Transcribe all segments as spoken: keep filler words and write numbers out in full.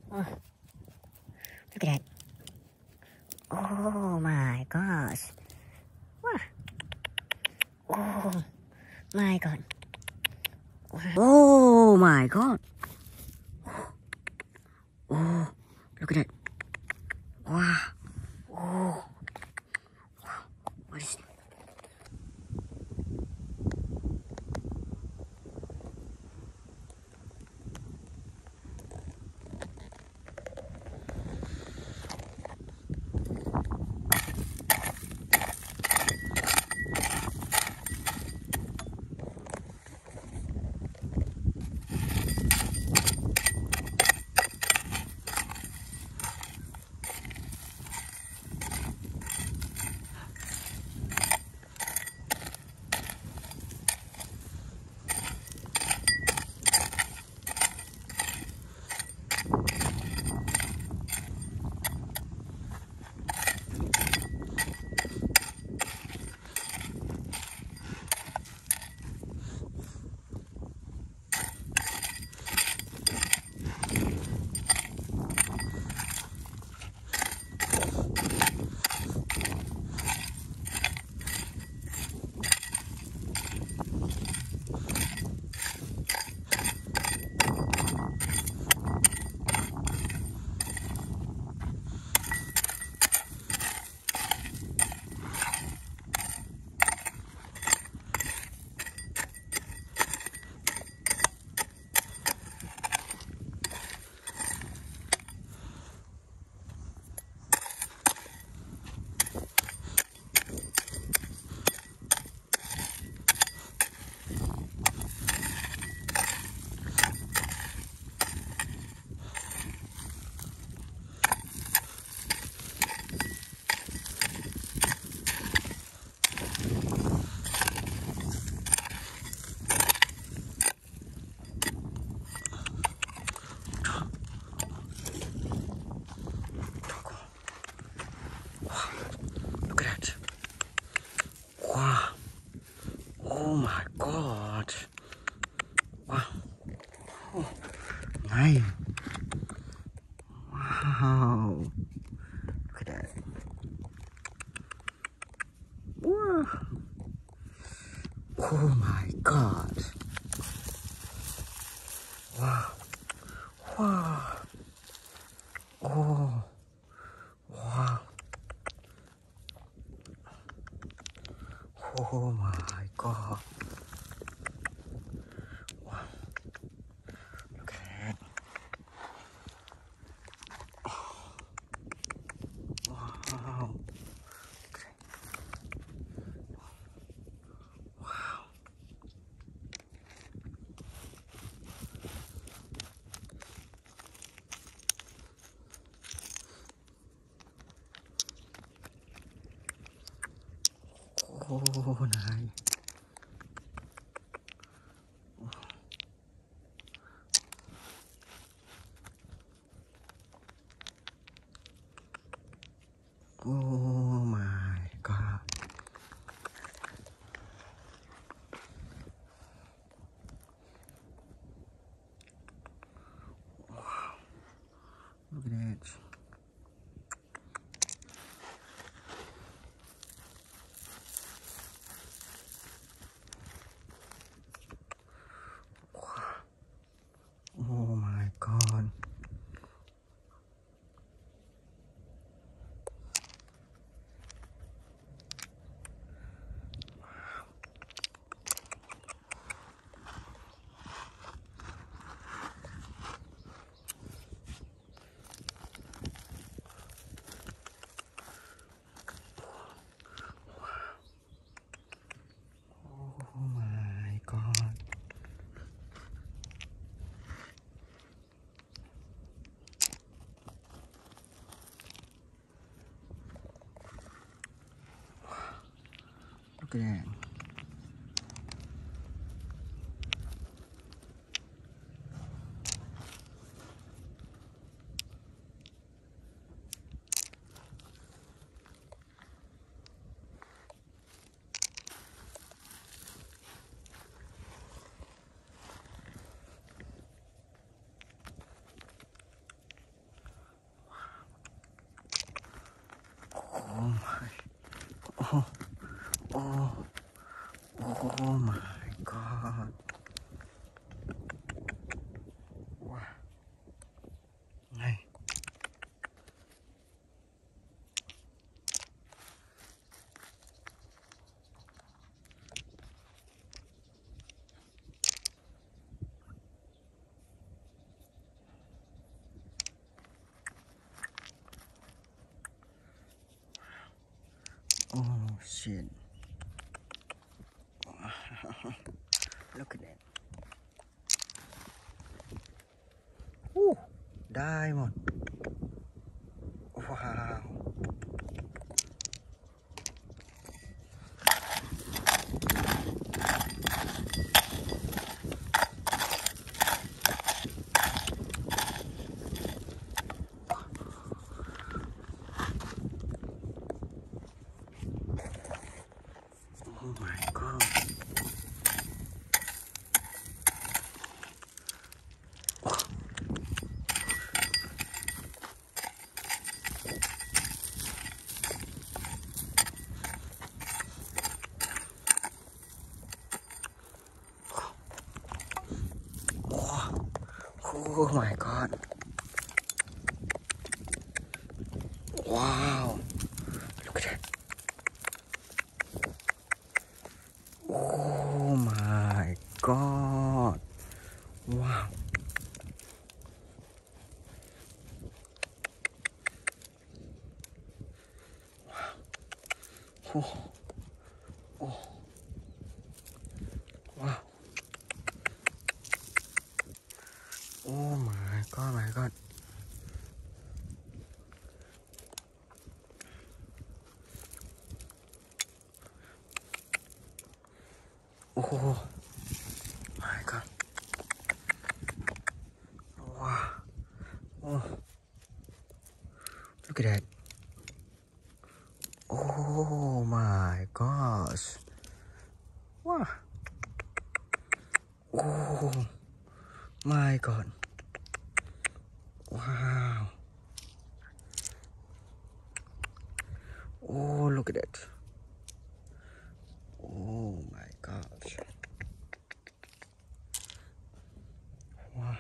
Oh, look at that. Oh my gosh. Wow. Oh my god. Oh my god. Oh, look at that. Wow. Oh. Wow. What is it? Look at that. Wow. Oh my god. Wow. Oh, nice. Wow. Look at that. Wow. Oh my god. Wow. Wow. Oh. Wow. Oh my god. Wow. Look at that. Wow. Okay. Wow. Oh, nice. Oh my god. Wow. Look at that. Oh my god. Oh my god. Look at that. Oh, oh my god. Wow. Này. Oh shit. Look at that. Ooh, diamond. Wow. Oh my god. Oh my god. Wow. Look at that. Oh my god. Wow. Oh. Oh. Wow. Oh my god, my god. Oh my god. Wow. Oh. Look at that. Oh my gosh. Wow. Oh my god. Wow. Oh, look at that. Oh my gosh. Wow.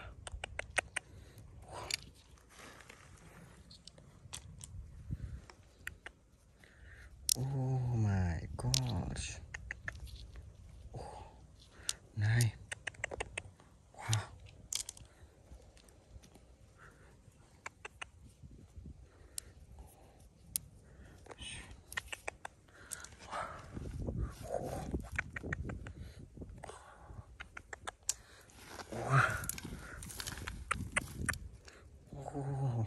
Oh my gosh. Oh, này. Wow. Wow. Oh.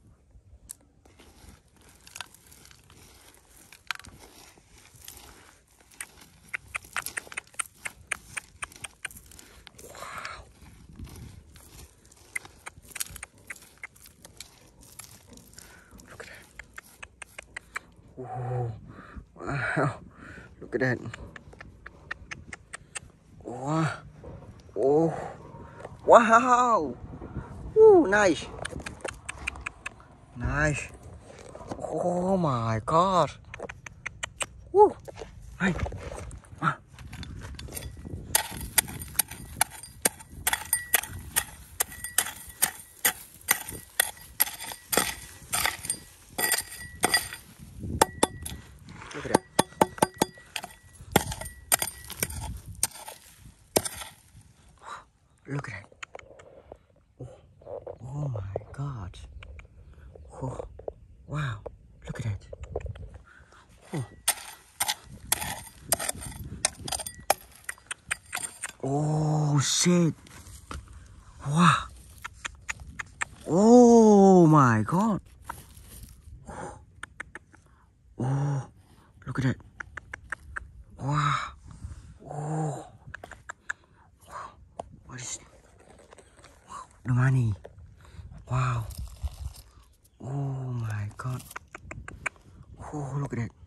Look at that. Oh. Wow. Look at that. Wow. Oh. Wow. Ooh, nice. Nice. Oh my god. Woo. Hey. Wow. Look at that. Look at that. Oh, oh my god. Oh, wow. Look at that. Oh. Oh shit. Wow. Oh my god. Oh, look at that. Wow. Oh. Wow. What is it? Wow. The money. Wow. Oh my god. Oh, look at that.